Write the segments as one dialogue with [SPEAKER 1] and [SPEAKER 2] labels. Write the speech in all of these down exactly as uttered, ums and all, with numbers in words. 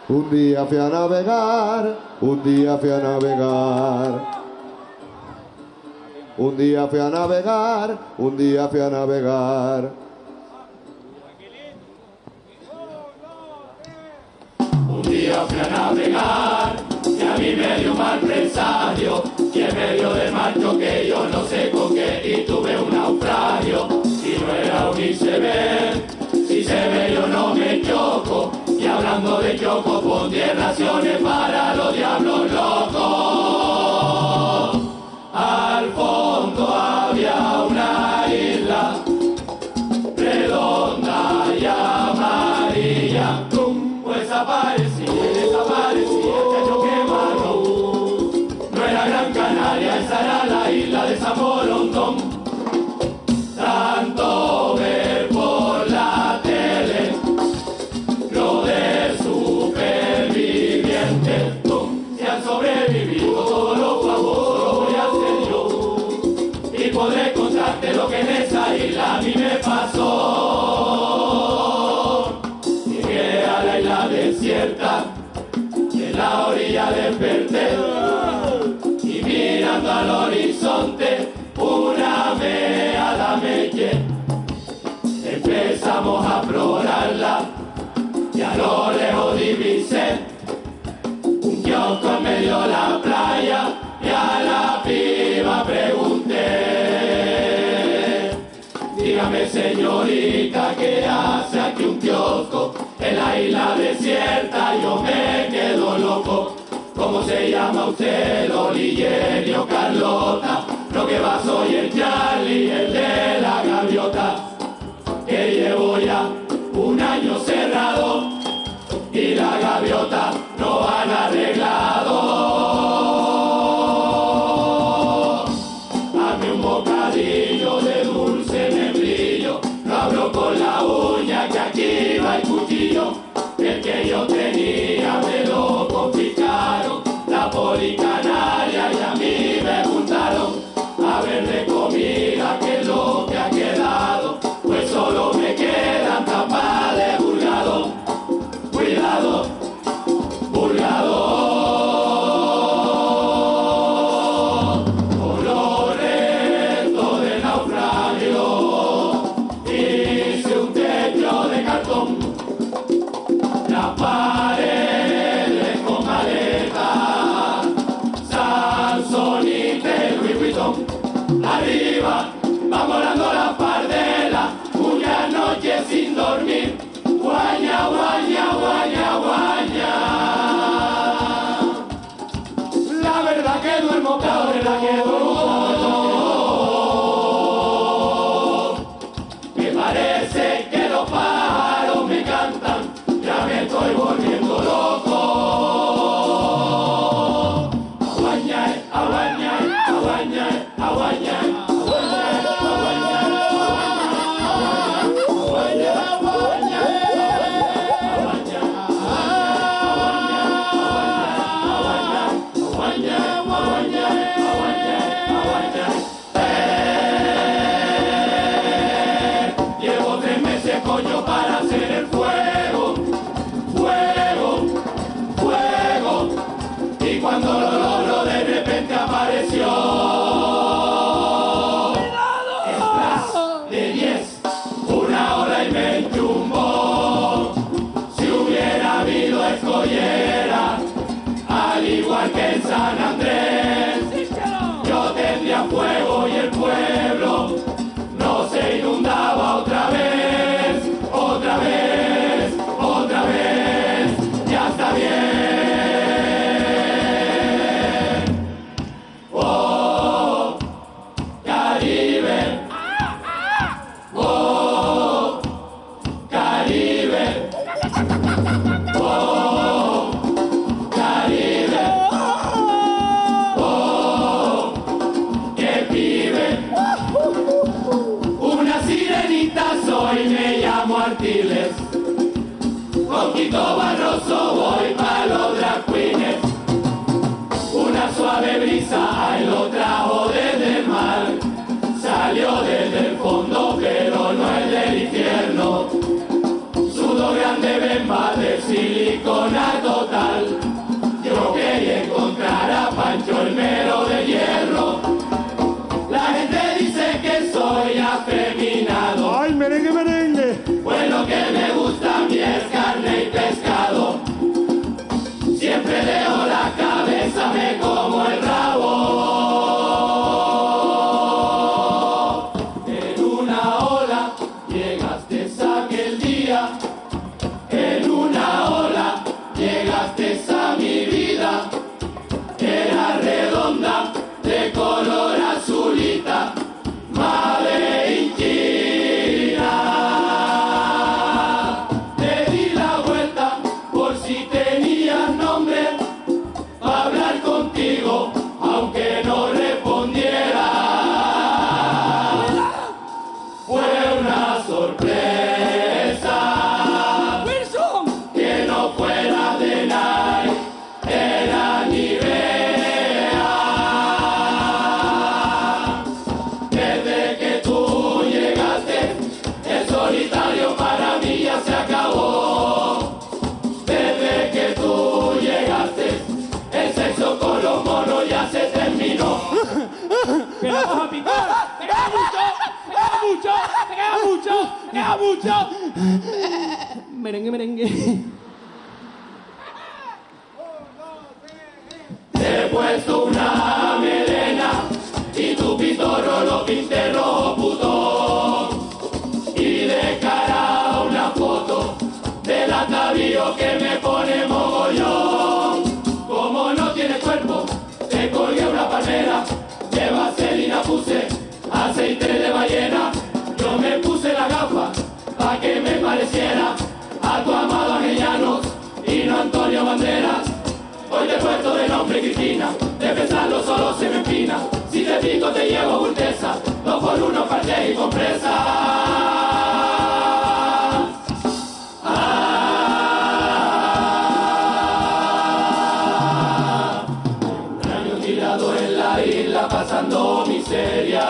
[SPEAKER 1] Un día fui a navegar, un día fui a navegar. Un día fui a navegar, un día fui a navegar.
[SPEAKER 2] Un día fui a navegar, y a mí me dio un mal presagio, y en medio del mar choqué yo no sé con qué, y tuve un naufragio, y no era un iceberg, si se ve yo no me choco, y hablando de choco pon diez raciones para los diablos locos. Al fondo había una isla, redonda y amarilla, pues aparecía, desaparecía, chacho que malo. No era Gran Canaria, esa era la isla de San Borondón. Tanto ver por la tele lo de supervivientes, se han sobrevivido todos los famosos, lo voy a hacer yo. Y podré contarte lo que en esa isla a mí me pasó. Llegué a la isla desierta, en la orilla desperté, y mirando al horizonte, una meada me eché. Empezamos a explorarla, y a lo lejos divisé un kiosco en medio de la playa, y a la piba pregunté: dígame señorita, ¿qué hace aquí un kiosco en la isla desierta? Yo me quedo loco. ¿Cómo se llama usted? Loli, Jenny o Carlota. Lo que va soy el Charlie, el de la gaviota, que llevo ya un año cerrado y la gaviota no han arreglado. Hazme un bocadillo de dulce membrillo, lo abro con la uña que aquí va el cuchillo. El que yo tenía me lo confiscaron, la policanaria y a mí me juntaron. A ver de comida que es lo que ha quedado, pues solo me quedan tapas de burgado. Cuidado, burgado, con los restos del naufragio hice un techo de cartón, las paredes con maleta, Sansonite, Louis Vuitton. Arriba va volando la pardela, una noche sin dormir, guaña, guaña, guaña, guaña. La verdad que duermo, la verdad que duermo. Me parece que los pájaros me cantan, ya me estoy volviendo loco. Aguaña, aguaña, aguaña, aguaña. Para hacer el fuego, fuego, fuego, y cuando lo logro de repente apareció detrás de diez, una hora y me enchumbó. Si hubiera habido escollera, al igual que en San Andrés, yo tendría fuego y el pueblo no se inundaba otra vez. Otra vez, otra vez, ya está bien. Oh, Caribe. Oh, Caribe. Oh, Caribe. Oh, qué pibe. Una sirenita soy, me llamo Artiles. Poquito barroso voy pa' los drag queens. Una suave brisa ahí lo trajo desde el mar. Salió desde el fondo pero no es del infierno. Sudo grande bemba de siliconato
[SPEAKER 3] mucho. Merengue, merengue.
[SPEAKER 2] Te he puesto una melena y tu pitorro lo pinté rojo puto. Y de cara una foto del atavío que me pone mogollón. Como no tiene cuerpo, te colgué una palmera. De vaselina puse aceite de ballena. Yo me puse la gafa pa' que me pareciera a tu amado Angellanos y no Antonio Banderas. Hoy te he puesto de nombre Cristina, de pensarlo solo se me empina. Si te pico te llevo Gultesa, dos por uno parte y compresa. Ah, un año tirado en la isla pasando miseria.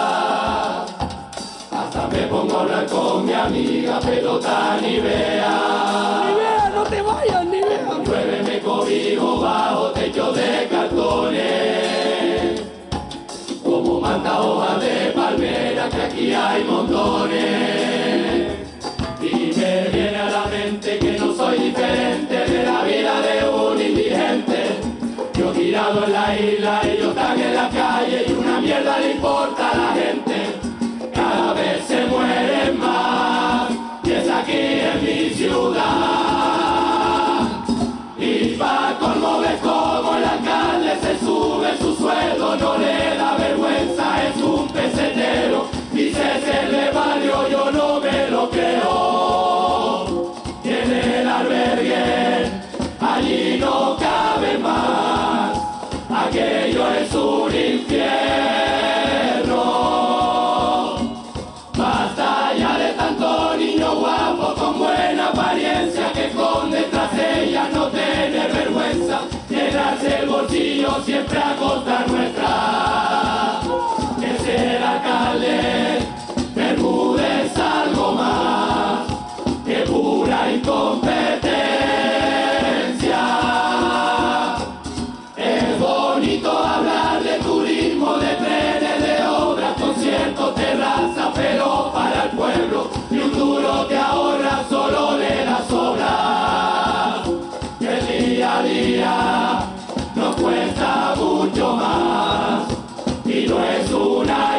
[SPEAKER 2] Hasta me pongo a hablar con mi amiga pelota ni vea.
[SPEAKER 3] Ni vea, no te vayas, ni vea.
[SPEAKER 2] Llueve cobijo bajo techo de cartones, como manta hojas de palmera que aquí hay montones. Y me viene a la mente que no soy diferente de la vida de un indigente. Yo tirado en la isla, ellos están en la calle y una mierda le importa a la gente. Cada vez se mueren más, y es aquí en mi ciudad. Y pa' colmo ves como el alcalde se sube su sueldo, no le da vergüenza, es un pesetero. Dice serle barrio, yo no me lo creo. Tiene el albergue, allí no cabe más, aquello es un infierno. Basta ya de tanto niño guapo con buena apariencia que esconde tras ella no tener vergüenza, llenarse el bolsillo siempre a costa nuestra. Que ser alcalde Bermúdez algo más que pura incompetencia. Es bonito hablar de turismo, de trenes, de obras, conciertos, terrazas, pero para el pueblo ni un duro te ahorra, solo le da sobra. Que el día a día nos cuesta mucho más y no es una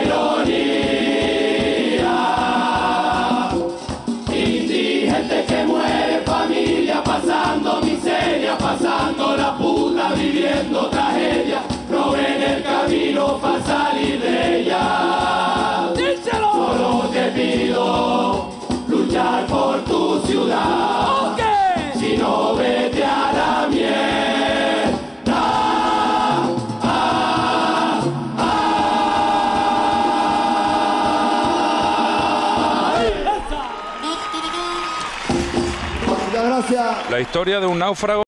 [SPEAKER 2] ironía. Indigente que muere, familia pasando miseria, pasando la puta, viviendo tragedia, no ven el camino para salir de ella.
[SPEAKER 3] ¡Díselo!
[SPEAKER 2] Solo te pido luchar por tu ciudad.
[SPEAKER 3] ¿Ok?
[SPEAKER 2] Si no, vete a la mierda. Ah, ah.
[SPEAKER 1] Muchas gracias.
[SPEAKER 4] La historia de un náufrago